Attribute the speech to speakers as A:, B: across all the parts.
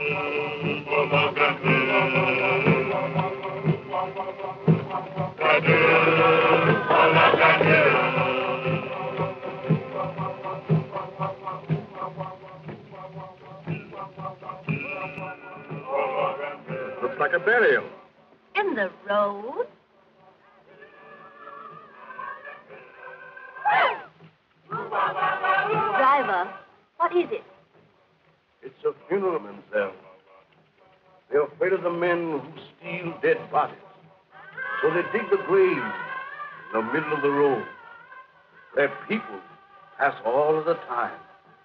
A: Looks like a burial.
B: In the road? Driver, what is it?
A: It's a funeral, mademoiselle. They're afraid of the men who steal dead bodies. So they dig the grave in the middle of the road. Their people pass all of the time.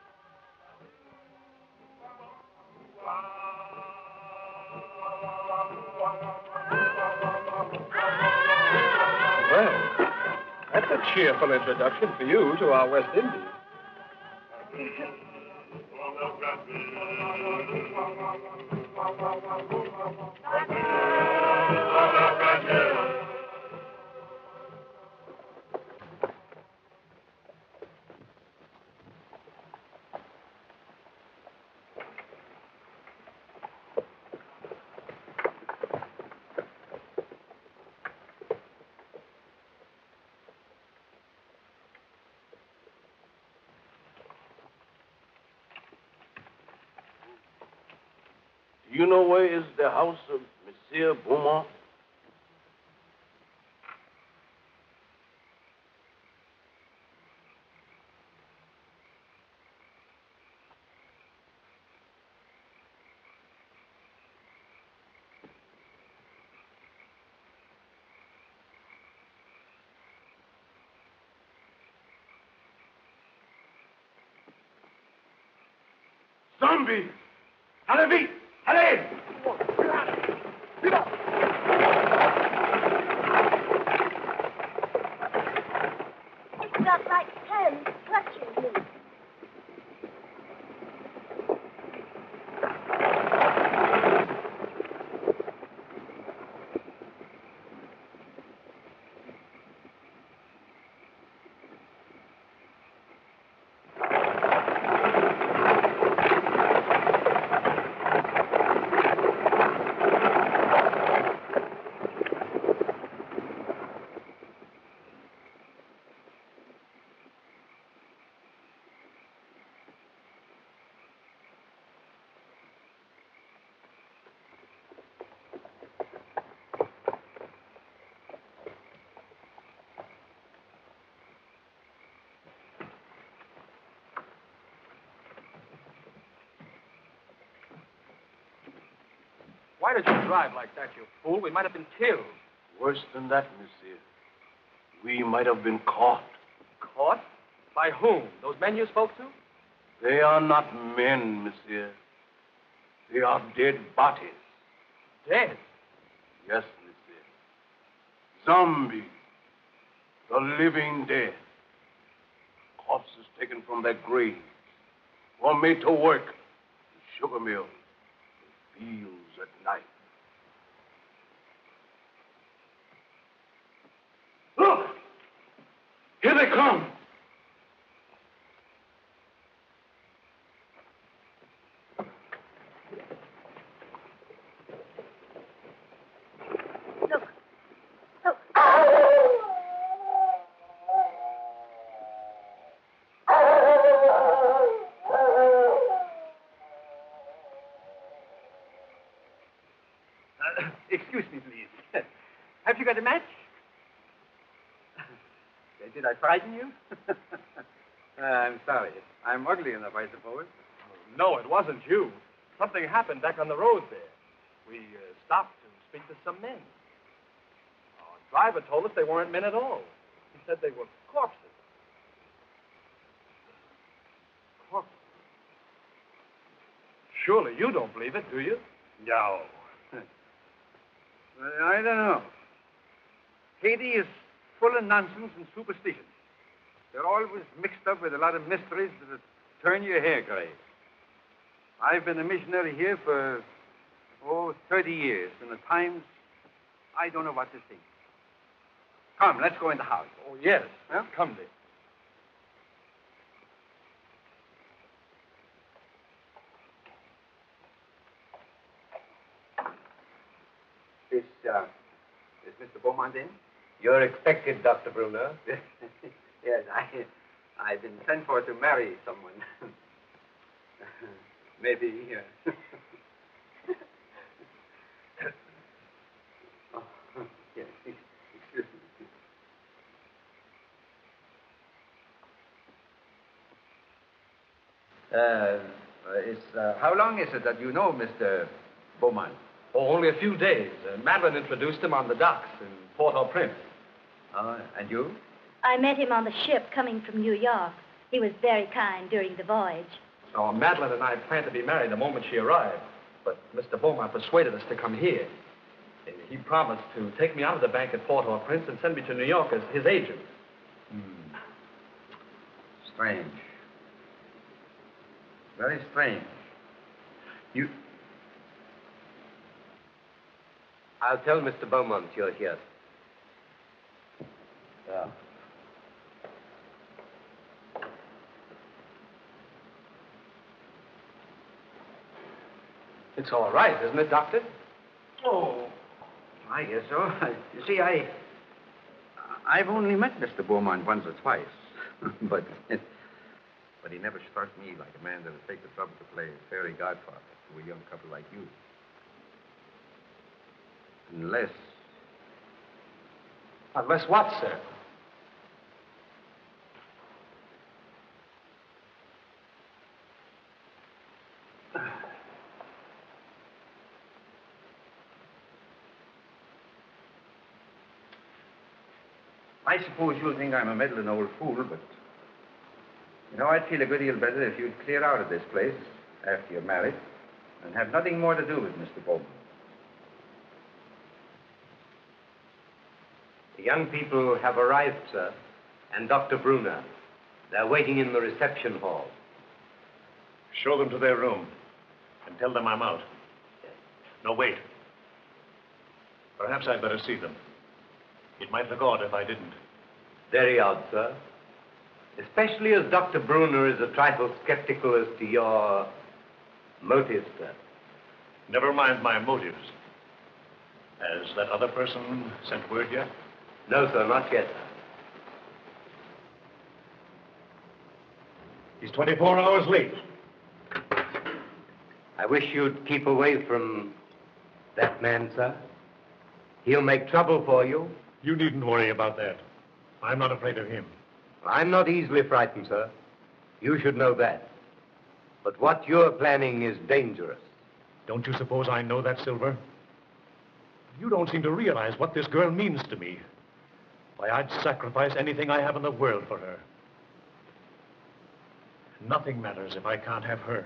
C: Well, that's a cheerful introduction for you to our West Indies.
A: Do you know where is the house of Monsieur Beaumont? Zombie! Allez vite! Allez!
B: It's got like hands clutching me.
C: Why did you drive like that, you fool? We might have been killed.
A: Worse than that, monsieur. We might have been caught.
C: Caught? By whom? Those men you spoke to?
A: They are not men, monsieur. They are dead bodies.
C: Dead?
A: Yes, monsieur. Zombies. The living dead. Corpses taken from their graves. Or made to work in sugar mills, in fields at night. Look! Here they come!
B: Look. Look.
D: Excuse me, please. Have you got a match? Did I frighten you? I'm sorry. I'm ugly enough, I suppose.
C: No, it wasn't you. Something happened back on the road there. We stopped to speak to some men. Our driver told us they weren't men at all. He said they were corpses. Corpses? Surely you don't believe it, do you?
D: No. I don't know. Haiti is full of nonsense and superstition. They're always mixed up with a lot of mysteries that turn your hair gray. I've been a missionary here for, 30 years, and at times I don't know what to think. Come, let's go in the house.
C: Oh, yes.
D: Huh?
C: Come, dear.
D: Is Mr. Beaumont in?
E: You're expected, Dr. Bruner.
D: Yes, I've been sent for to marry someone. Maybe. Oh, yes, excuse me. How long is it that you know Mr. Beaumont?
C: Oh, only a few days. Madeleine introduced him on the docks in Port-au-Prince.
D: And you?
B: I met him on the ship coming from New York. He was very kind during the voyage.
C: So Madeleine and I planned to be married the moment she arrived. But Mr. Beaumont persuaded us to come here. He promised to take me out of the bank at Port-au-Prince and send me to New York as his agent.
D: Strange. Very strange.
E: I'll tell Mr. Beaumont you're here.
D: Yeah.
C: It's all right, isn't it, Doctor?
D: Oh, I guess so. You see, I've only met Mr. Beaumont once or twice, but he never struck me like a man that would take the trouble to play fairy godfather to a young couple like you. Unless
C: what, sir?
D: I suppose you'll think I'm a meddling old fool, but I'd feel a good deal better if you'd clear out of this place after you're married and have nothing more to do with Mr. Beaumont.
E: The young people have arrived, sir, and Dr. Bruner. They're waiting in the reception hall.
A: Show them to their room and tell them I'm out. No, wait. Perhaps I'd better see them. It might look odd if I didn't.
E: Very odd, sir. Especially as Dr. Bruner is a trifle skeptical as to your motives, sir.
A: Never mind my motives. Has that other person sent word yet?
E: No, sir, not yet.
A: He's 24 hours late.
E: I wish you'd keep away from that man, sir. He'll make trouble for you.
A: You needn't worry about that. I'm not afraid of him.
E: I'm not easily frightened, sir. You should know that. But what you're planning is dangerous.
A: Don't you suppose I know that, Silver? You don't seem to realize what this girl means to me. Why, I'd sacrifice anything I have in the world for her. Nothing matters if I can't have her.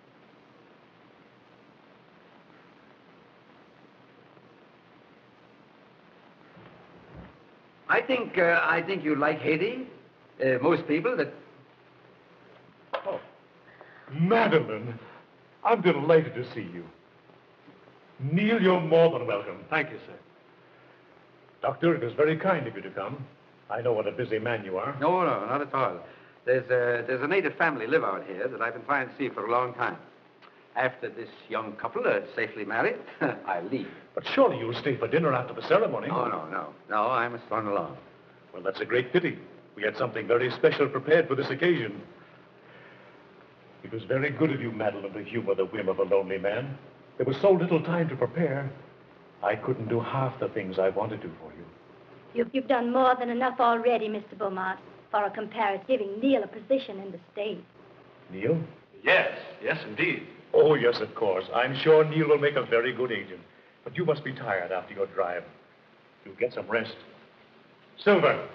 D: I think you like Haiti. Most people that...
A: Oh, Madeleine, I'm delighted to see you. Neil, you're more than welcome.
C: Thank you, sir.
A: Doctor, it is very kind of you to come. I know what a busy man you are.
D: No, not at all. There's a native family live out here that I've been trying to see for a long time. After this young couple are safely married, I'll leave.
A: But surely you'll stay for dinner after the ceremony.
D: No, I must run along.
A: Well, that's a great pity. We had something very special prepared for this occasion. It was very good of you, Madeleine, to humor the whim of a lonely man. There was so little time to prepare. I couldn't do half the things I wanted to for you.
B: You've done more than enough already, Mr. Beaumont, for a comparative giving Neil a position in the state.
A: Neil?
C: Yes, indeed.
A: Oh, yes, of course. I'm sure Neil will make a very good agent. But you must be tired after your drive. You'll get some rest. Silver.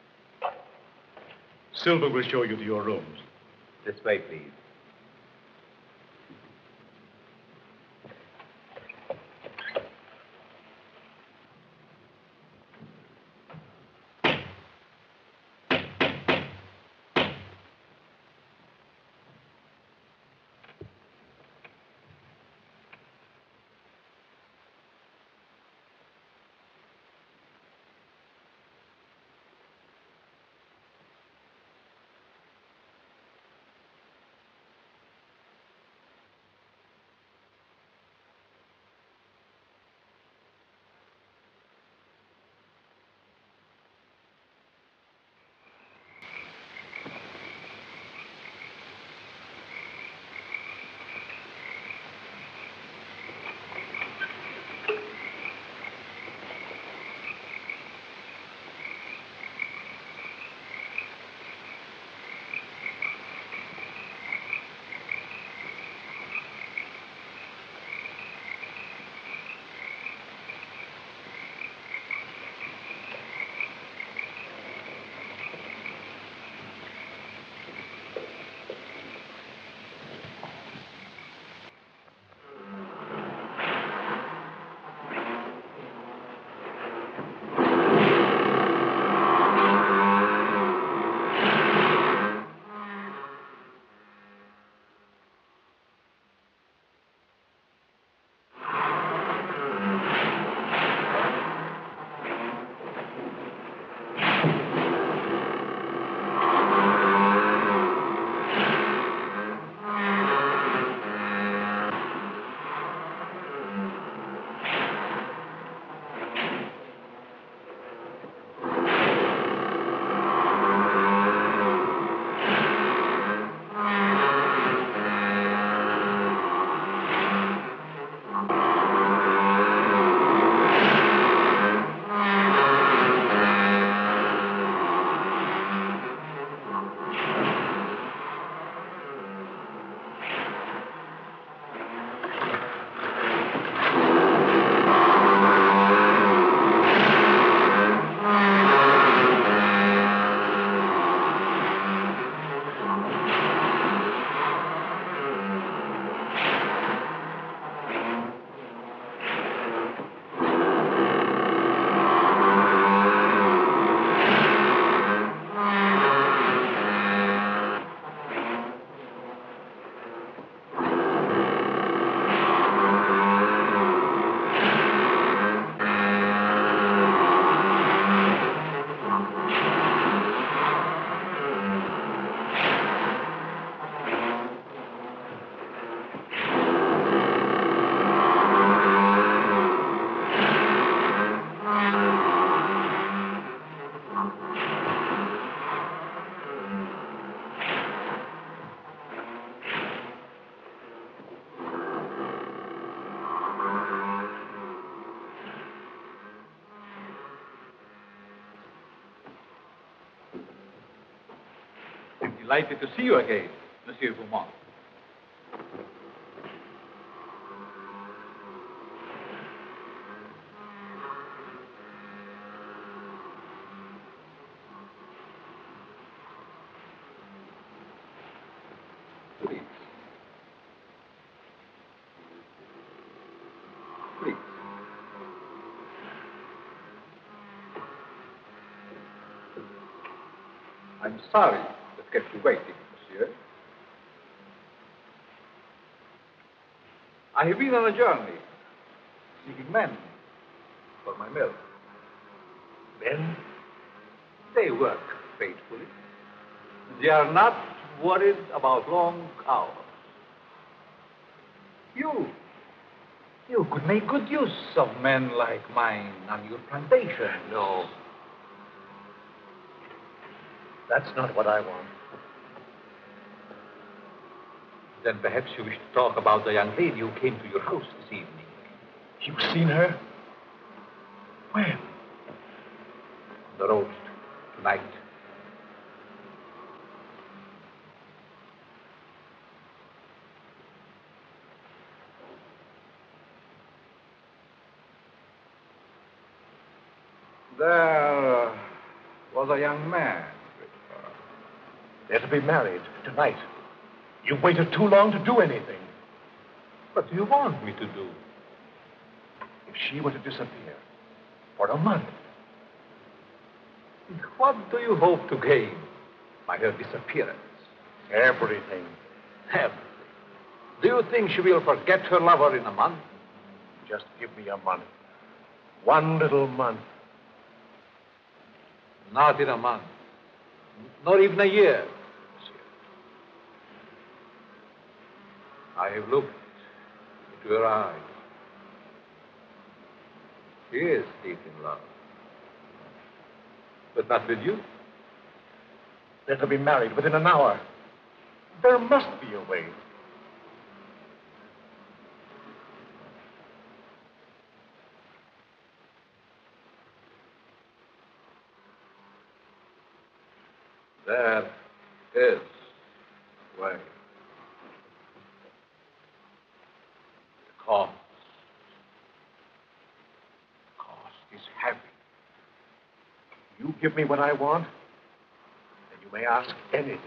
A: Silver will show you to your rooms.
E: This way, please.
F: Delighted to see you again, Monsieur Beaumont. Please. Please. I'm sorry that kept you waiting, monsieur. I have been on a journey, seeking men for my mill. Men? They work faithfully. They are not worried about long hours. You could make good use of men like mine on your plantation.
A: No.
F: That's not what I want. Then perhaps you wish to talk about the young lady who came to your house this evening.
A: You've seen her? When?
F: On the road tonight. There was a young man with her.
A: They're to be married tonight. You've waited too long to do anything.
F: What do you want me to do?
A: If she were to disappear for a month,
F: What do you hope to gain by her disappearance?
A: everything.
F: Everything. Do you think she will forget her lover in a month?
A: Just give me a month. One little month.
F: Not in a month. Not even a year, monsieur. I have looked into her eyes. She is deep in love. But not with you.
A: They're to be married within an hour. There must be a way.
F: There is a way. The cost is heavy.
A: You give me what I want, and you may ask anything.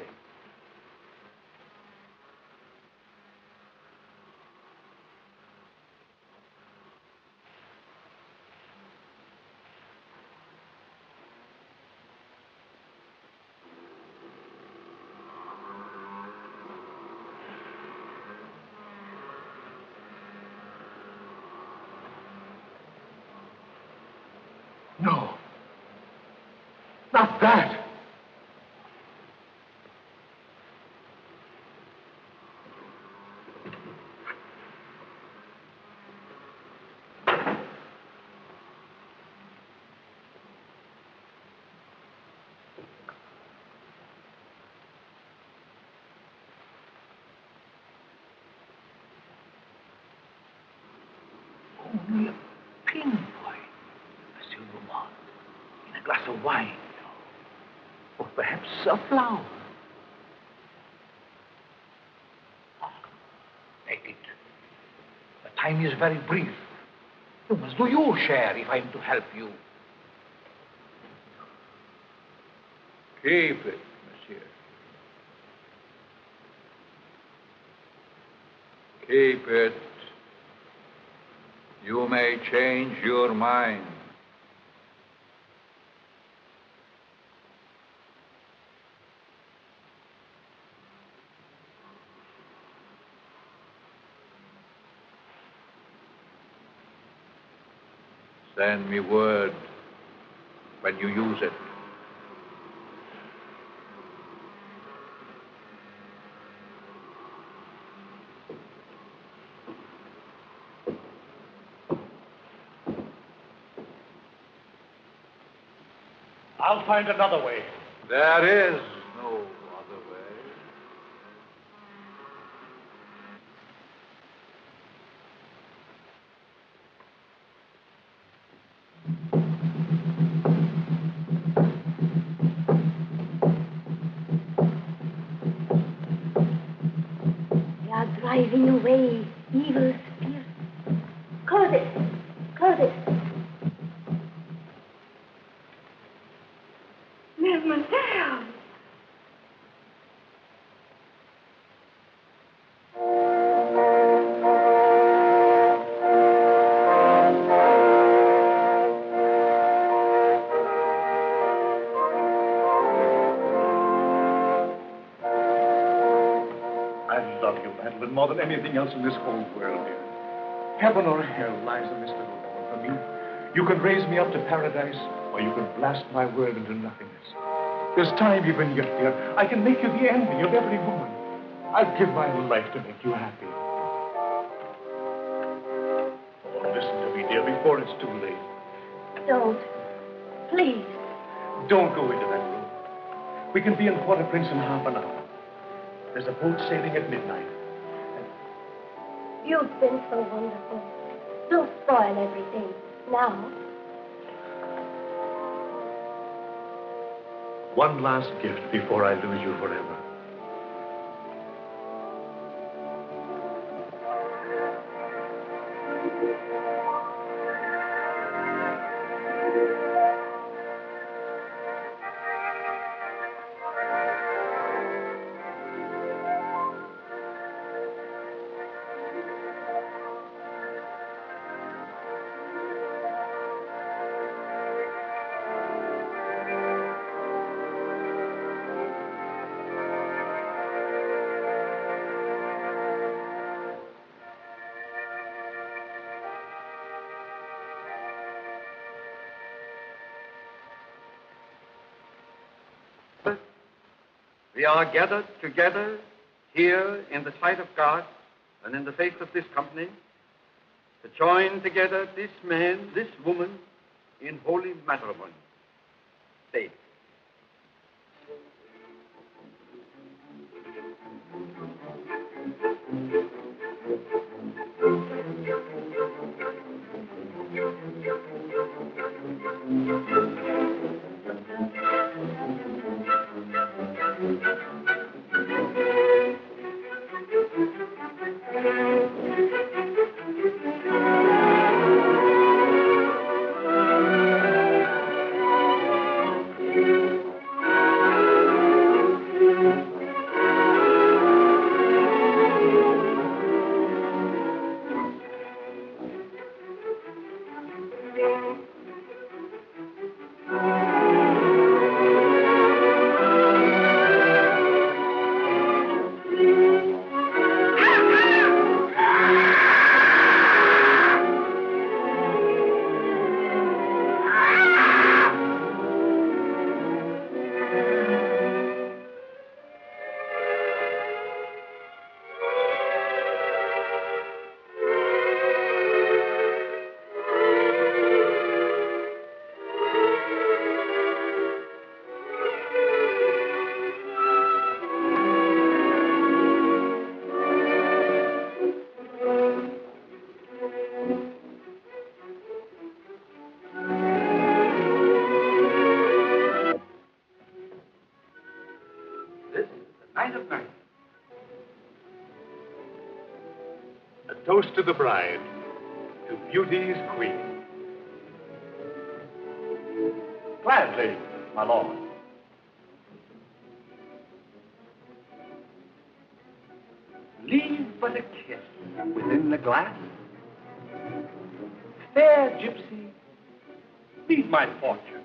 A: No. Not that.
F: Only a pinboy, Monsieur Beaumont, in a glass of wine, or perhaps a flower. Take it. The time is very brief. You must do your share if I'm to help you. Keep it, monsieur. Keep it. You may change your mind. Send me word when you use it.
A: I'll find another way.
F: There is no other way.
B: driving away evil spirits. Close it. Close it. Mademoiselle.
F: I love you, Madeleine, more than anything else in this whole world, dear. Heaven or hell lies in this little door for me. You can raise me up to paradise, or you can blast my world into nothingness. There's time even yet, dear. I can make you the envy of every woman. I'd give my life to make you happy. Oh, listen to me, dear, before it's too late.
B: Don't. Please.
F: Don't go into that room. We can be in Port-au-Prince in half an hour. There's a boat sailing at midnight.
B: You've been so wonderful. Don't spoil everything. Now.
F: One last gift before I lose you forever.
D: We are gathered together here in the sight of God and in the face of this company to join together this man, this woman in holy matrimony. Say.
F: Toast to the bride, to beauty's queen. Gladly, my lord.
E: Leave but a kiss within the glass. Fair gypsy, lead my fortune.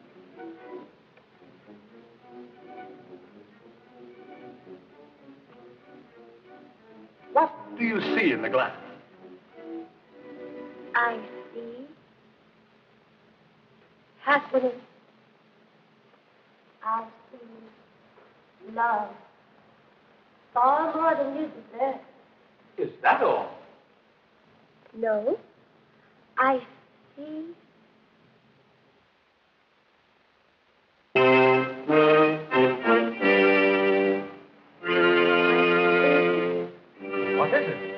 E: What do you see in the glass?
B: I see happiness. I see love. Far more than you deserve.
E: Is that all?
B: No. I see.
E: What is it?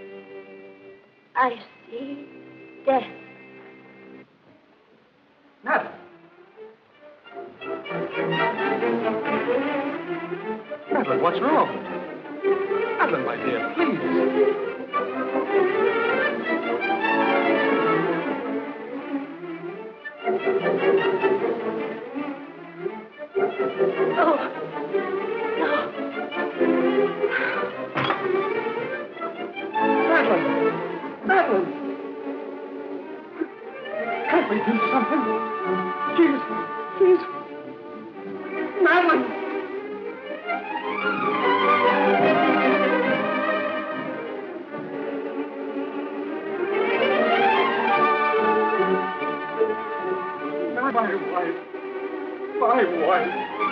B: I see death.
E: Madeleine. Madeleine, what's wrong? Madeleine, my dear, please.
G: Can't we do something? She's... Madeleine! My wife.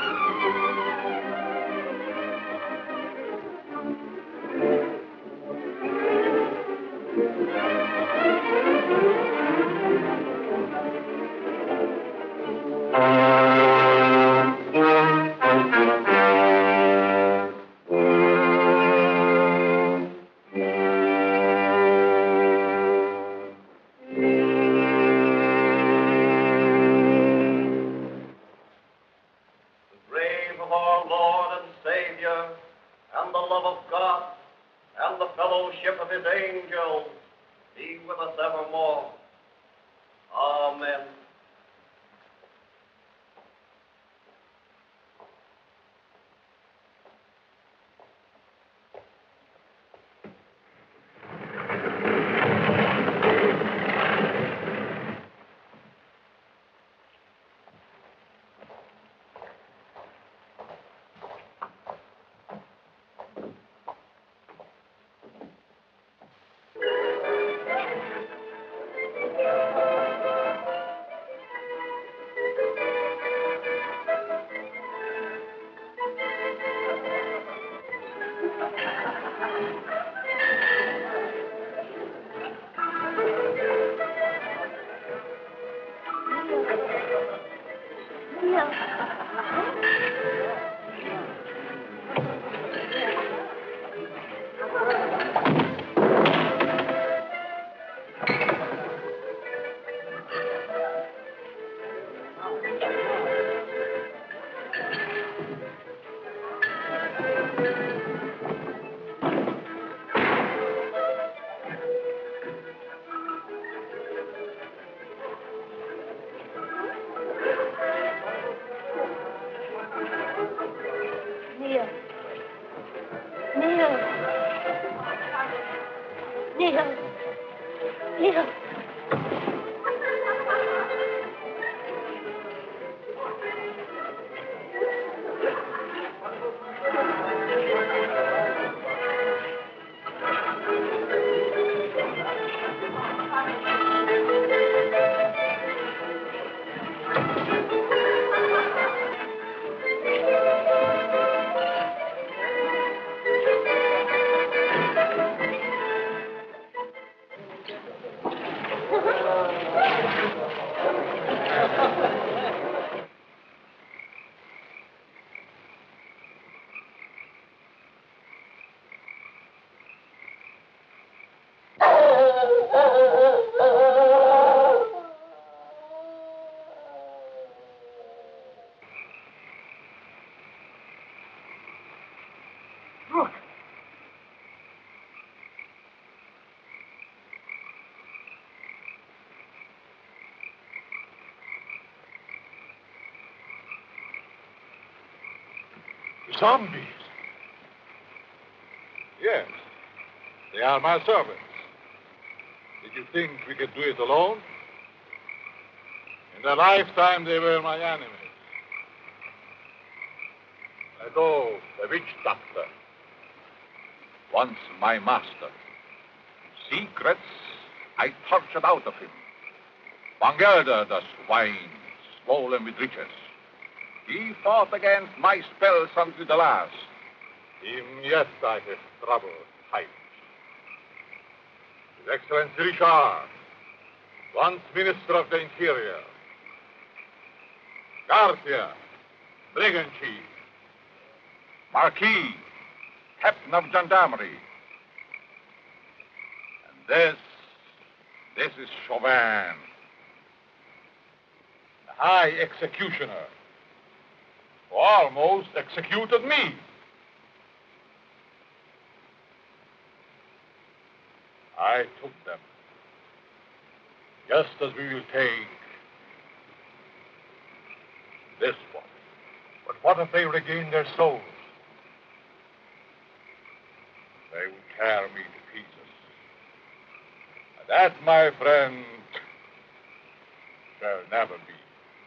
F: Zombies? Yes. They are my servants. Did you think we could do it alone? In their lifetime, they were my enemies. Although the witch doctor, once my master, secrets I tortured out of him. Bangerda, the swine, swollen with riches. He fought against my spells until the last. Him, yes, I have troubled tight. His Excellency Richard, once Minister of the Interior. Garcia, Brigand Chief. Marquis, Captain of Gendarmerie. And this is Chauvin, the High Executioner, who almost executed me. I took them, just as we will take this one. But what if they regain their souls? They will tear me to pieces. And that, my friend,
H: shall never be.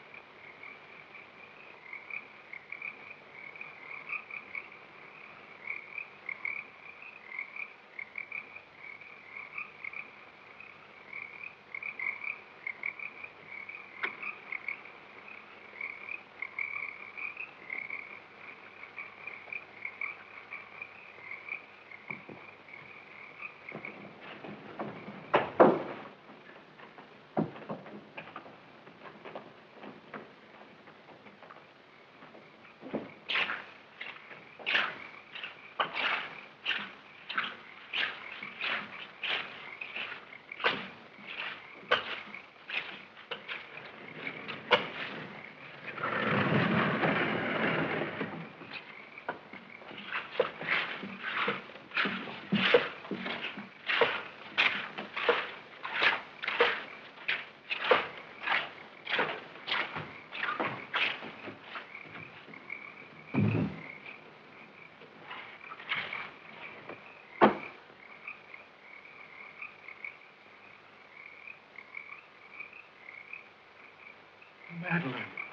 C: Madeleine.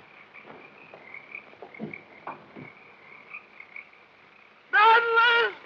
A: Madeleine!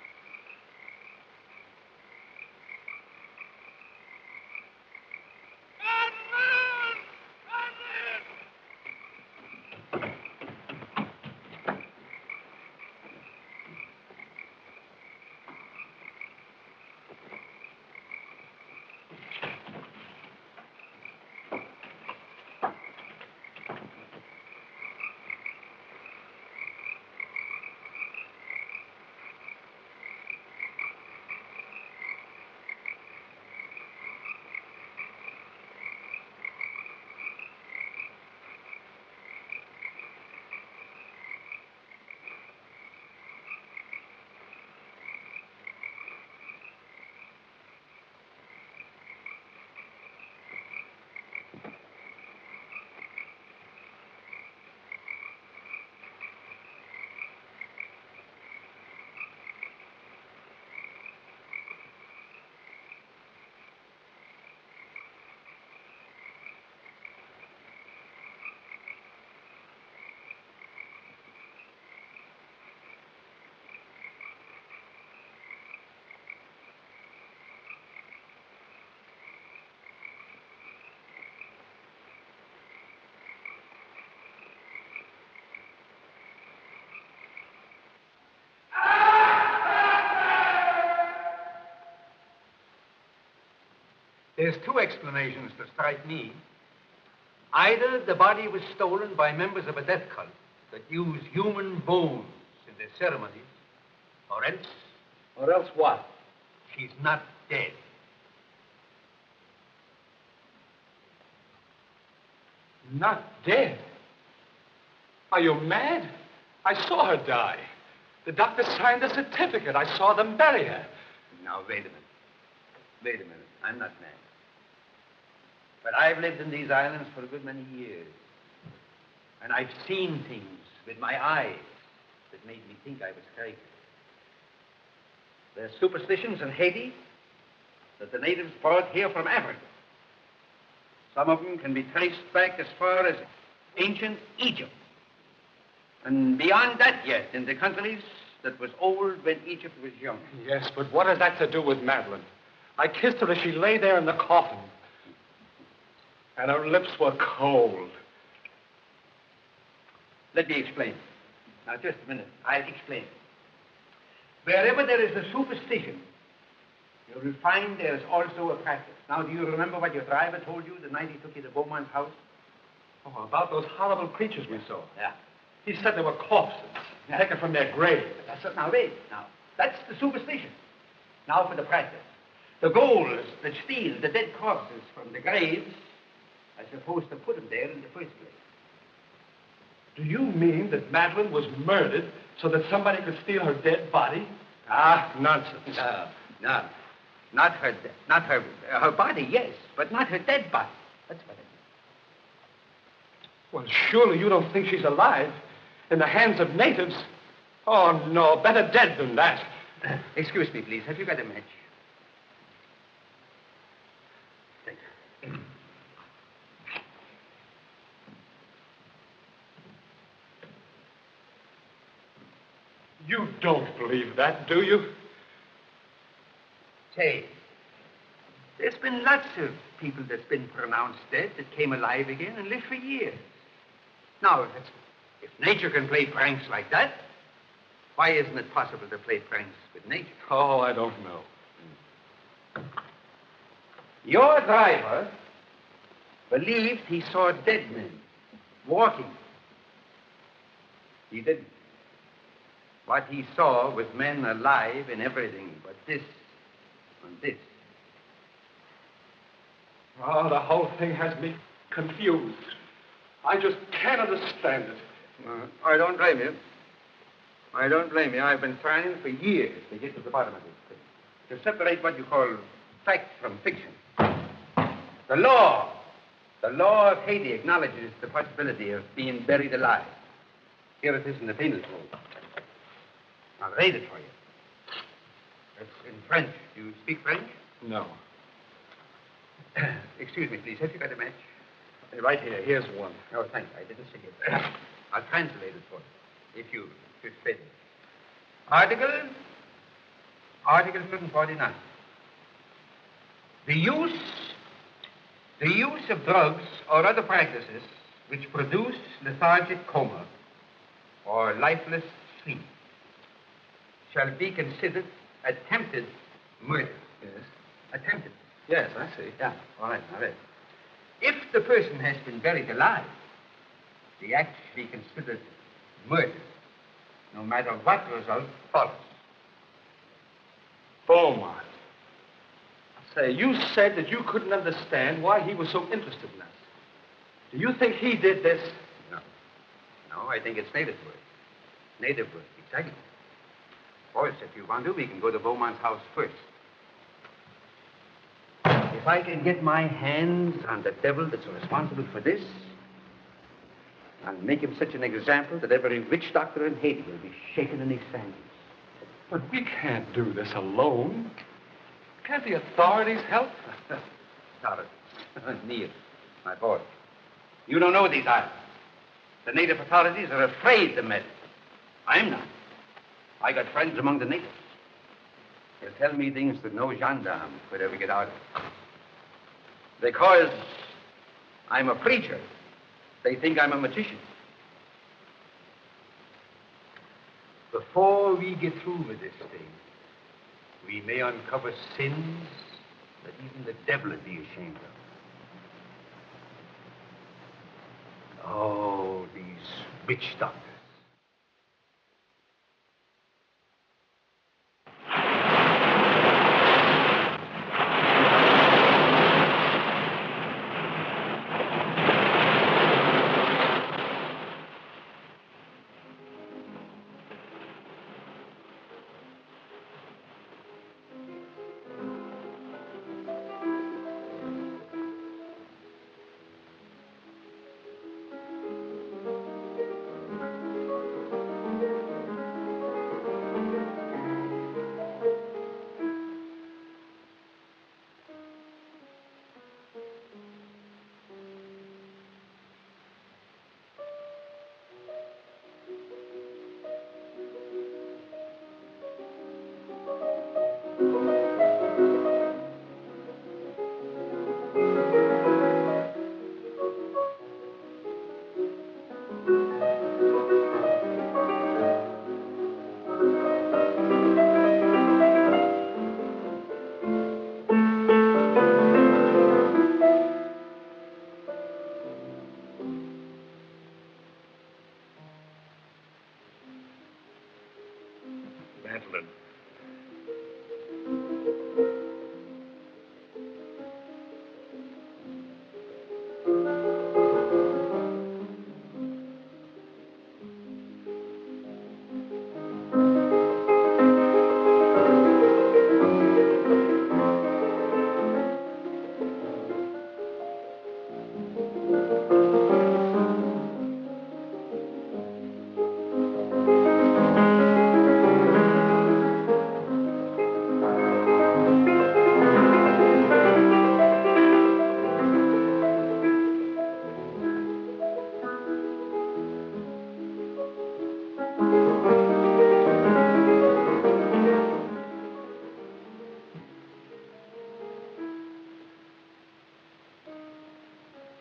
F: There's two explanations that strike me. Either the body was stolen by members of a death cult that use human bones in their ceremonies, or else...
E: Or else what?
F: She's not dead.
C: Not dead? Are you mad? I saw her die. The doctor signed the certificate. I saw them bury her.
D: Now, wait a minute. Wait a minute. I'm not mad. But I've lived in these islands for a good many years. And I've seen things with my eyes that made me think I was crazy. There's superstitions in Haiti that the natives brought here from Africa. Some of them can be traced back as far as ancient Egypt. And beyond that yet, in the countries that was old when Egypt was young.
C: Yes, but what has that to do with Madeleine? I kissed her as she lay there in the coffin. And her lips were cold.
D: Let me explain. Now, just a minute. I'll explain. Wherever there is a superstition, you will find there is also a practice. Now, do you remember what your driver told you the night he took you to Beaumont's house?
C: Oh, about those horrible creatures we saw.
D: Yeah.
C: He said they were corpses, taken from their graves.
D: That's it. Now, wait. Now, that's the superstition. Now for the practice. The ghouls that steal the dead corpses from the graves are supposed to put them there in the first place.
C: Do you mean that Madeleine was murdered so that somebody could steal her dead body?
D: Ah,
C: Nonsense.
D: No. Not her body, yes, but not her dead body. That's what I mean.
C: Well, surely you don't think she's alive in the hands of natives? Oh, no, better dead than that.
D: Excuse me, please. Have you got a match? Thank you.
F: You don't believe that, do you?
D: Say, there's been lots of people that's been pronounced dead that came alive again and lived for years. Now, if nature can play pranks like that, why isn't it possible to play pranks with nature?
F: Oh, I don't know.
D: Your driver believed he saw dead men walking. He didn't. What he saw was men alive in everything but this and this.
F: Oh, the whole thing has me confused. I just can't understand it.
D: I don't blame you. I don't blame you. I've been trying for years to get to the bottom of this thing. To separate what you call fact from fiction. The law of Haiti acknowledges the possibility of being buried alive. Here it is in the penal code. I'll read it for you. It's in French. Do you speak French?
F: No.
D: Excuse me, please. Have you got a match?
F: Right here. Here's one.
D: Oh, thanks. I didn't see it. I'll translate it for you, if you fit it. Article 149. The use of drugs or other practices which produce lethargic coma or lifeless sleep shall be considered attempted murder.
F: Yes.
D: Attempted.
F: Yes, I see.
D: Yeah, all right. If the person has been buried alive, the act shall be considered murder, no matter what result follows.
F: Beaumont. Say, you said that you couldn't understand why he was so interested in us. Do you think he did this?
D: No, I think it's native work. Native work, exactly. Of course, if you want to, we can go to Beaumont's house first. If I can get my hands on the devil that's responsible for this, I'll make him such an example that every witch doctor in Haiti will be shaken in his sandals.
F: But we can't do this alone. Can't the authorities help?
D: Authorities? Neil, my boy. You don't know these islands. The native authorities are afraid to meddle. I'm not. I got friends among the natives. They'll tell me things that no gendarme could ever get out of. Because I'm a preacher, they think I'm a magician. Before we get through with this thing, we may uncover sins that even the devil would be ashamed of. Oh, these witch doctors.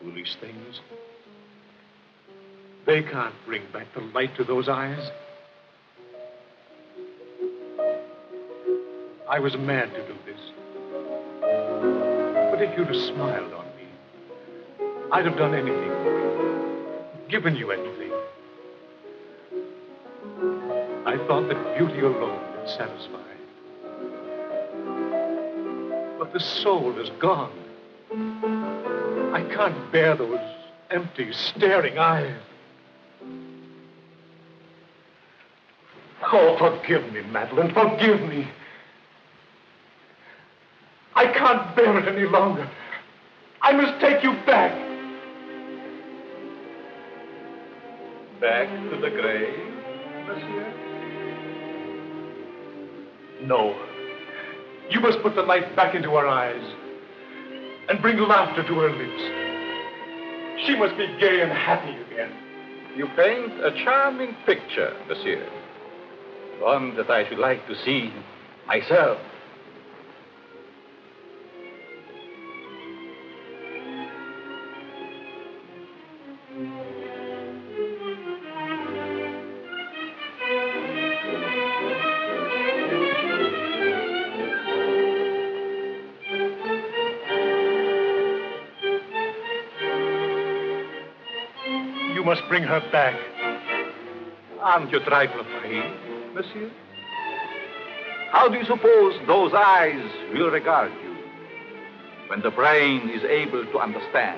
F: Foolish things. They can't bring back the light to those eyes. I was mad to do this. But if you'd have smiled on me, I'd have done anything for you, given you anything. I thought that beauty alone would satisfy. But the soul is gone. I can't bear those empty, staring eyes. Oh, forgive me, Madeleine, forgive me. I can't bear it any longer. I must take you back.
D: Back to the grave, monsieur?
F: No. You must put the light back into her eyes and bring laughter to her lips. She must be gay and happy again.
D: You paint a charming picture, monsieur. One that I should like to see myself.
F: You must bring her back.
D: Aren't you trifle afraid, monsieur? How do you suppose those eyes will regard you when the brain is able to understand?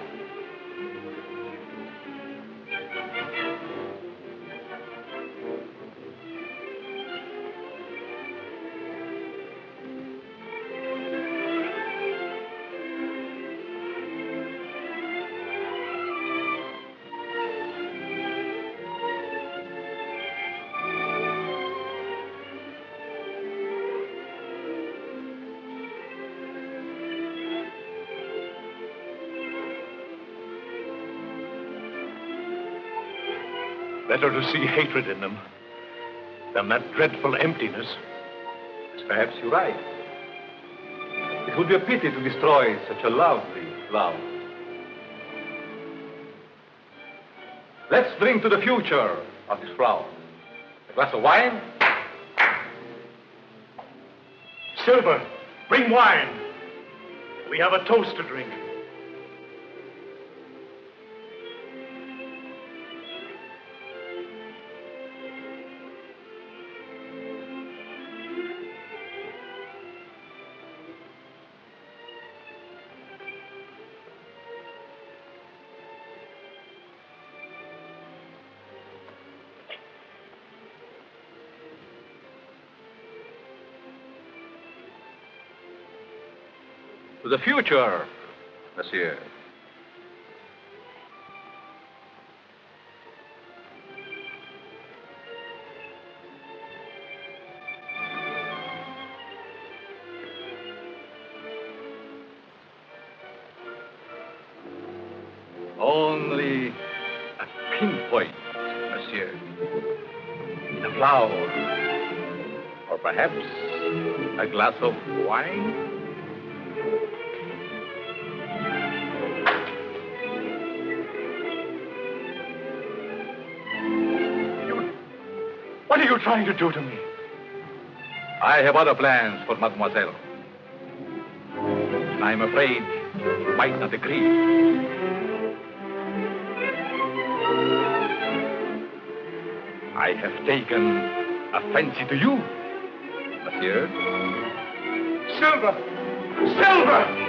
F: Better to see hatred in them than that dreadful emptiness.
D: Perhaps you're right. It would be a pity to destroy such a lovely flower. Let's drink to the future of this flower. A glass of wine?
F: Silver, bring wine. We have a toast to drink.
D: To the future, monsieur. Only a pinpoint, monsieur. In a flower. Or perhaps a glass of wine.
F: What are you trying to do to me?
D: I have other plans for mademoiselle. I'm afraid you might not agree. I have taken a fancy to you, monsieur.
F: Silver! Silver!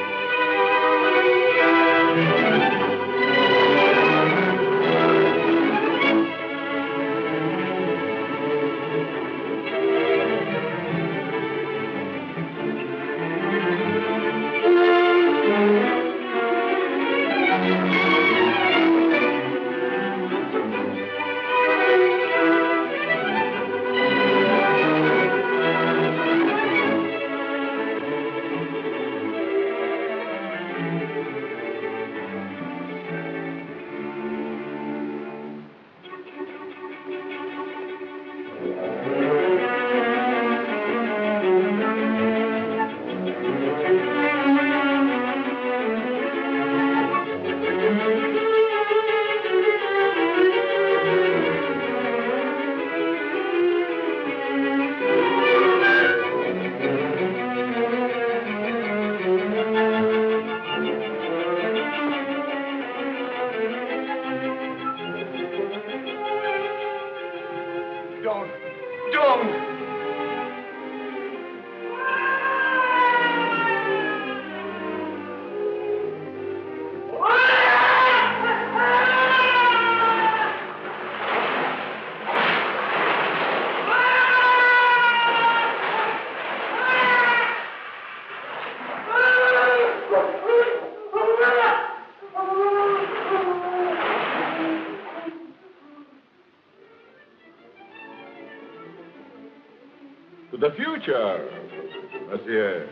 A: To the future, monsieur.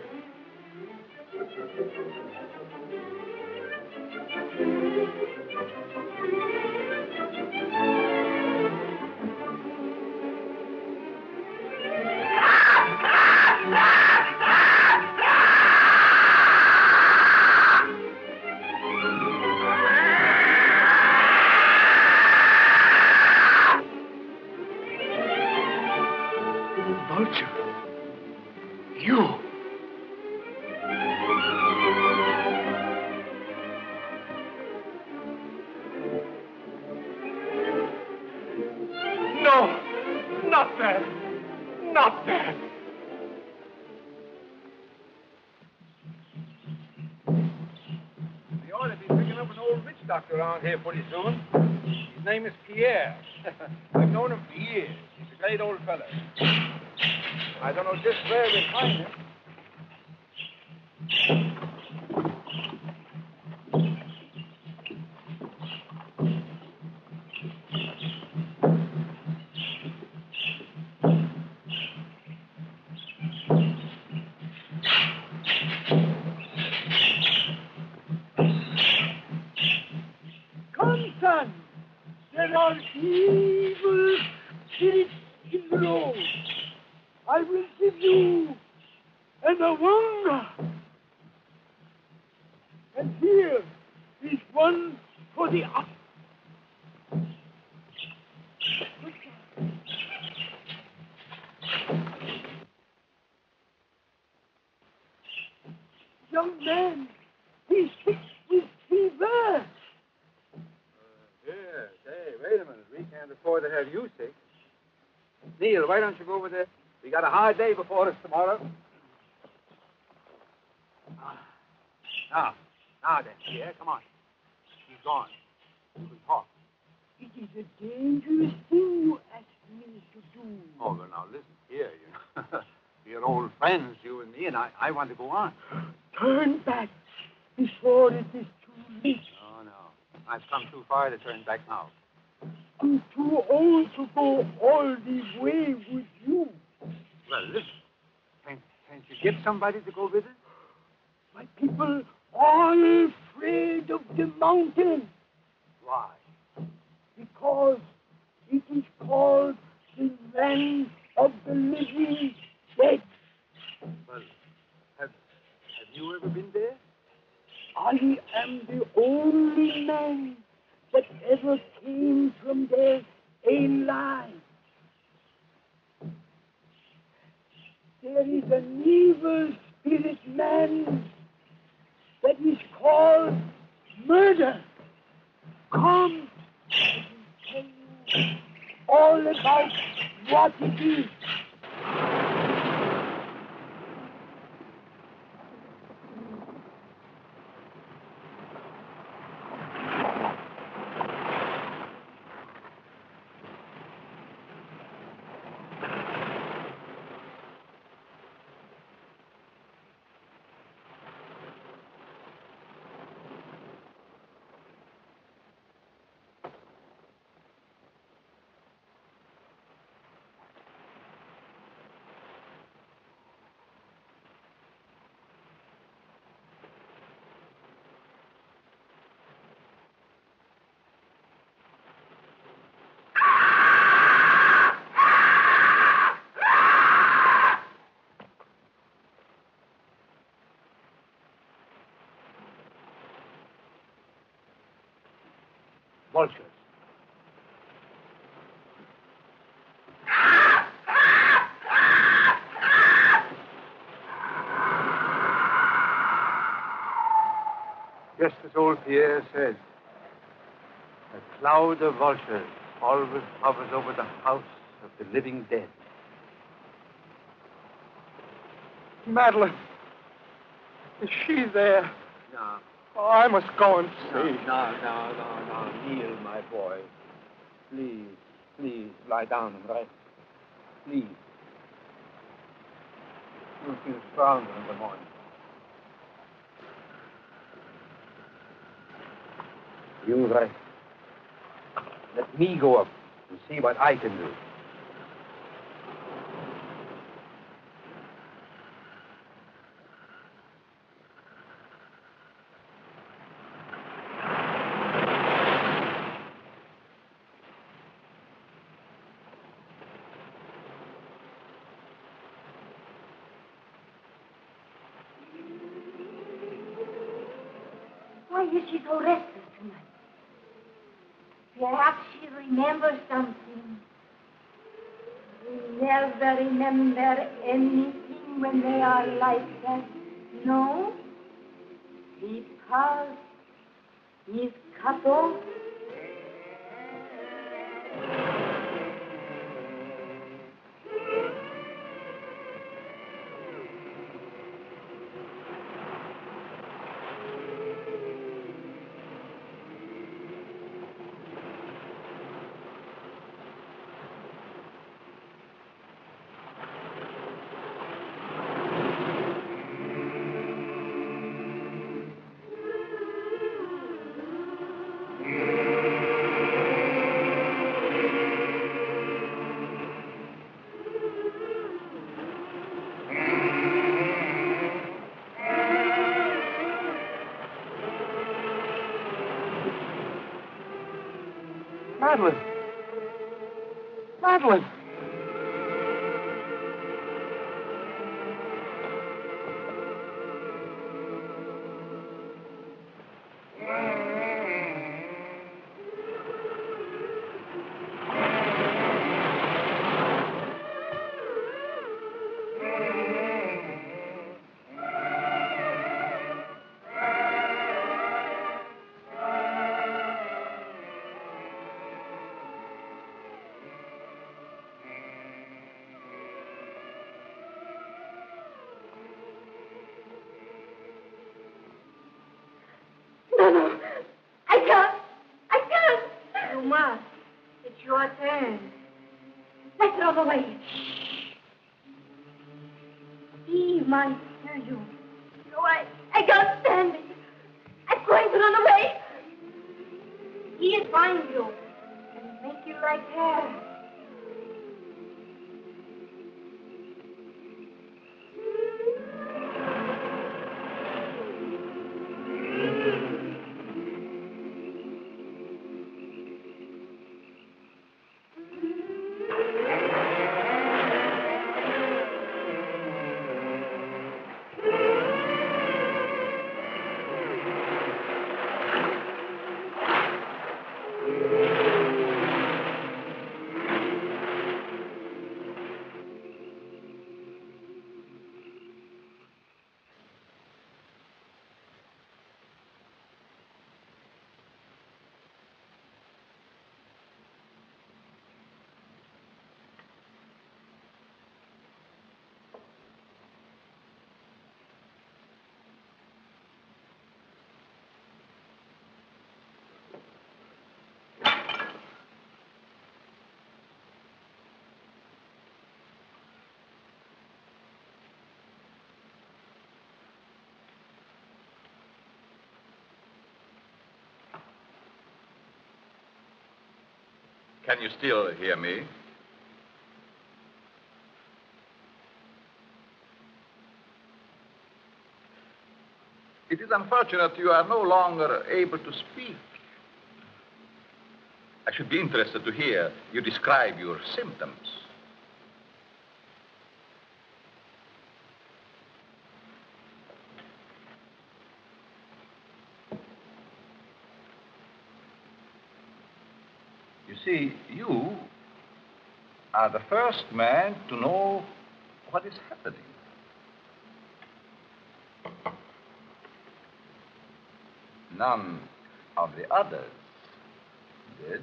G: Vulture. You.
C: No! Not that! Not that!
D: We ought to be picking up an old witch doctor around here pretty soon. His name is Pierre. I've known him for years. He's a great old fellow. I don't know just where we'll find him.
G: Come, son. There are evil spirits in the road. I will give you an awanga. And here is one for the up. Young man, he's sick with fever.
D: Yes. Hey, wait a minute. We can't afford to have you sick. Neil, why don't you go over there? We got a hard day before us tomorrow. Now then, Pierre, come on. He's gone. We can talk.
G: It is a dangerous thing you ask me to do.
D: Oh, well, now, listen here. We're old friends, you and me, and I want to go on.
G: Turn back before it is too late.
D: No. I've come too far to turn back now.
G: I'm too old to go all the way with you.
D: Well, listen. Can't you get somebody to go with us?
G: My people are afraid of the mountain
D: Why?
G: because it is called the land of the living dead.
D: Well, have you ever been there?
G: I am the only man that ever came from there alive. There is an evil spirit man that is called murder. Come, I will tell you all about what it is.
D: Vultures. Just as old Pierre said, a cloud of vultures always hovers over the house of the living dead.
C: Madeleine. Is she there?
D: No.
C: Oh, I must go and see.
D: No. Neil, my boy. Please, lie down and rest. Please. You'll feel stronger in the morning. You rest. Let me go up and see what I can do.
B: Why is she so restless tonight? Perhaps she remembers something. They never remember anything when they are like that. No? Because he's cut off.
C: Madeleine! Madeleine!
B: No. I can't. You must. It's your turn. Let's run away. He might hear you. No, I can't stand it. I'm going to run away. He'll find you and make you like her.
F: Can you still hear me? It is unfortunate you are no longer able to speak. I should be interested to hear you describe your symptoms. You see, you are the first man to know what is happening. None of the others did.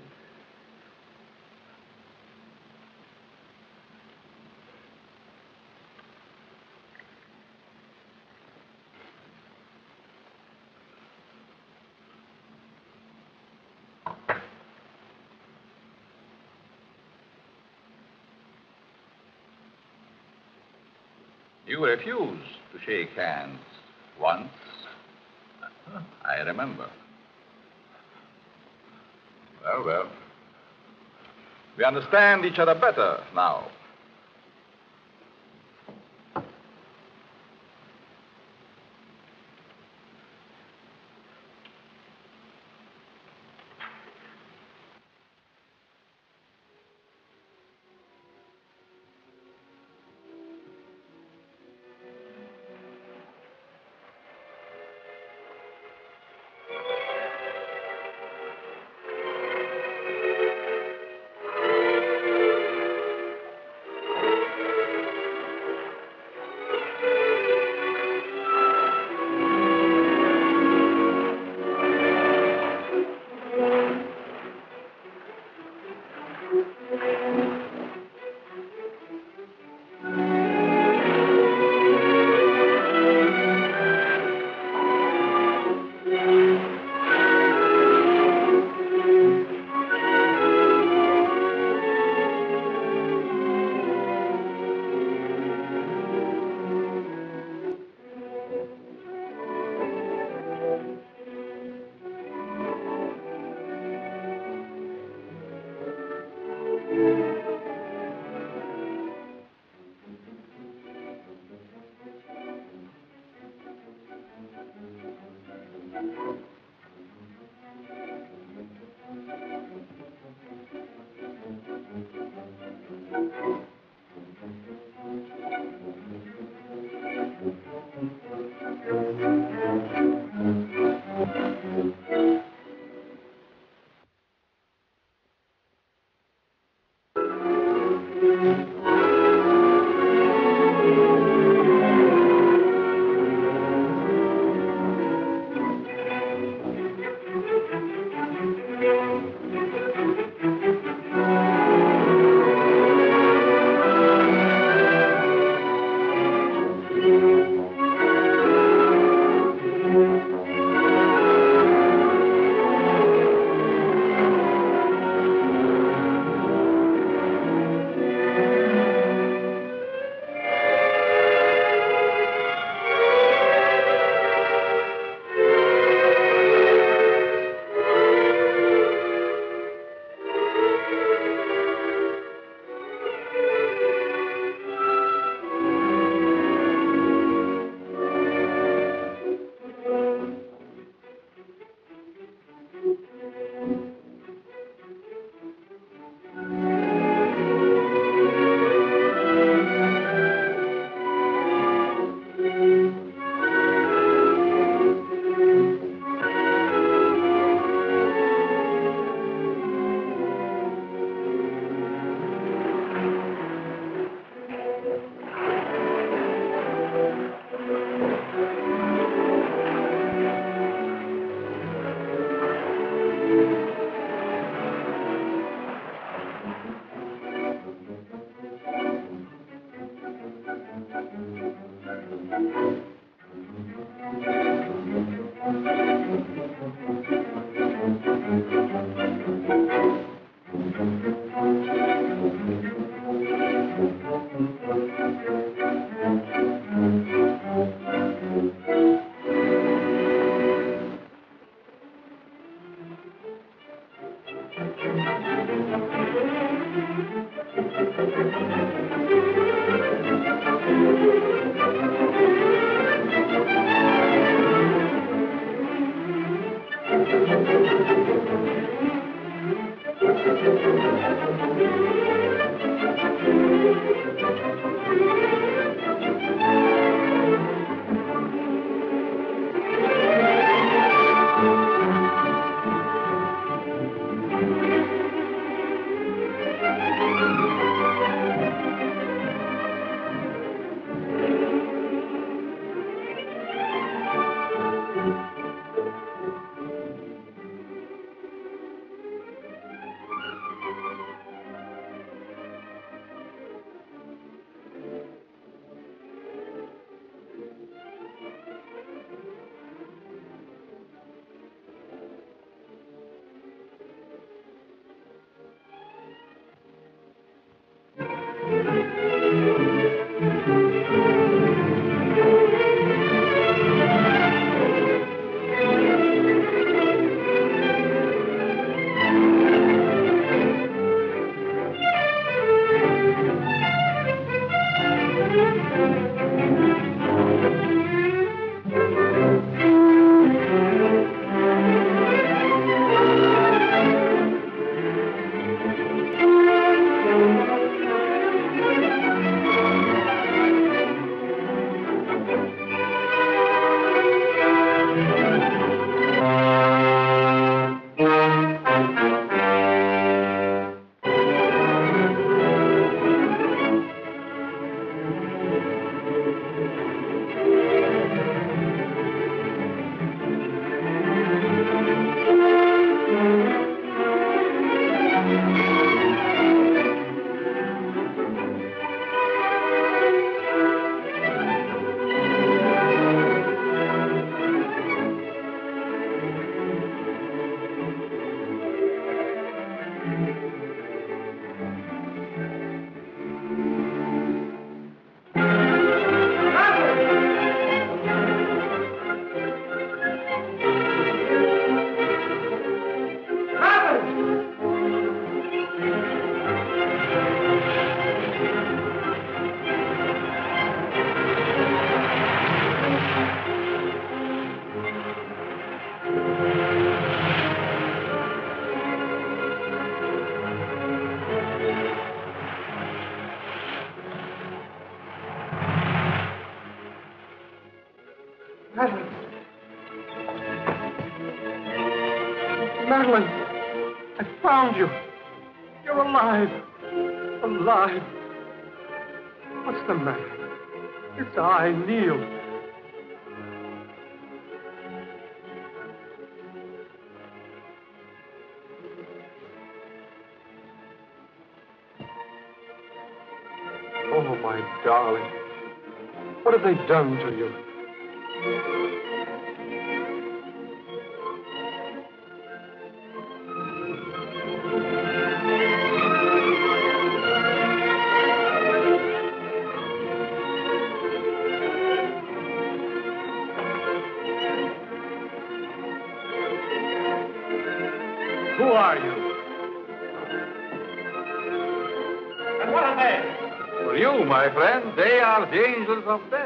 F: You refused to shake hands once. I remember. Well. We understand each other better now.
C: Madeleine. Madeleine, I found you. You're alive. Alive. What's the matter? It's I, Neil. Oh, my darling. What have they done to you?
A: Who are you? And what are they?
D: For you, my friend, they are the angels of death.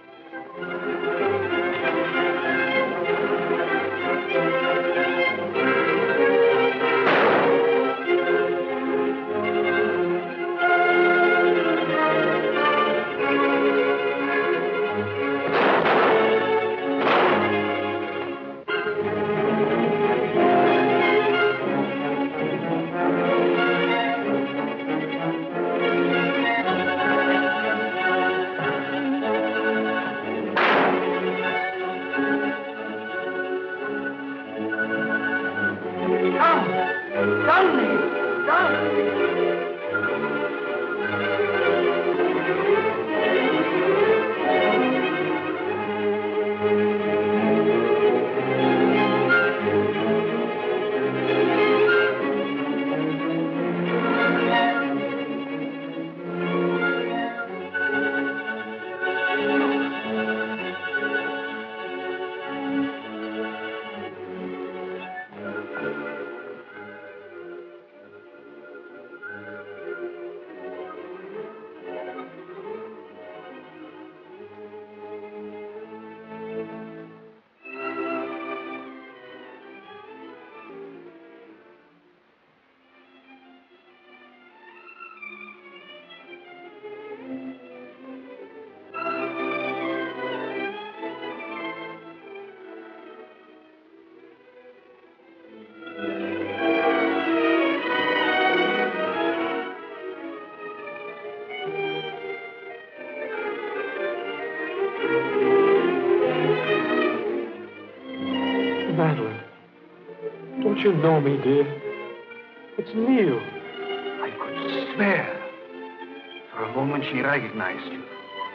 C: Madeleine, don't you know me, dear? It's Neil.
D: I could swear. For a moment, she recognized you.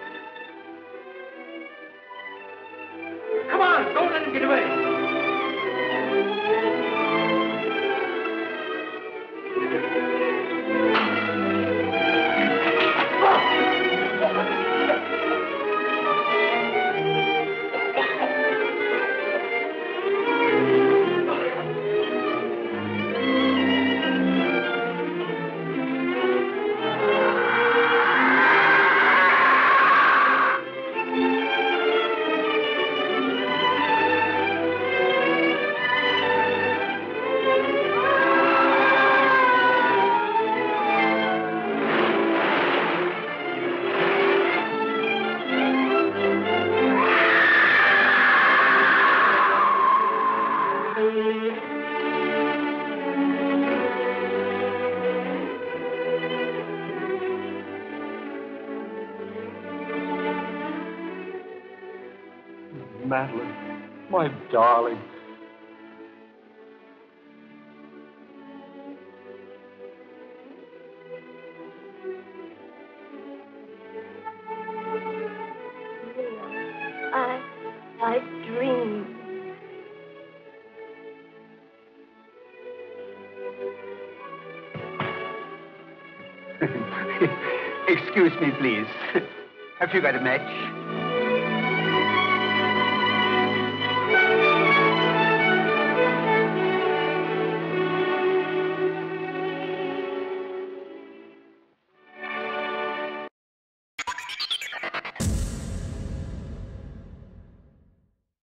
A: Come on, don't let him get away.
C: Madeleine, my darling.
B: I dreamed.
D: Excuse me, please. Have you got a match?